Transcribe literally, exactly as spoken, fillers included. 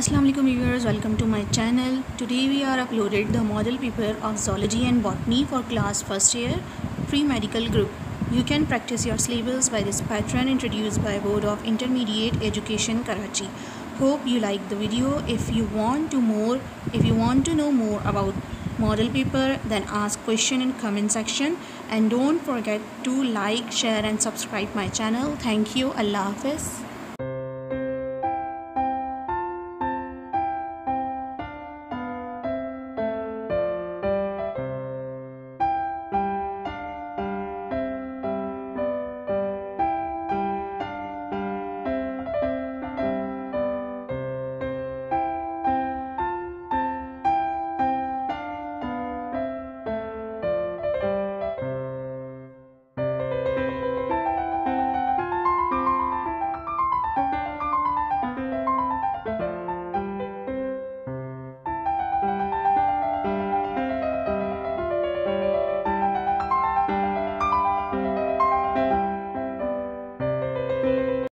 Assalamu alaikum viewers, welcome to my channel. Today we are uploaded the model paper of zoology and botany for class first year pre-medical group. You can practice your syllabus by this pattern introduced by Board of Intermediate Education Karachi. Hope you like the video. If you want to more if you want to know more about model paper, then ask question in comment section, and don't forget to like, share and subscribe my channel. Thank you. Allah Hafiz.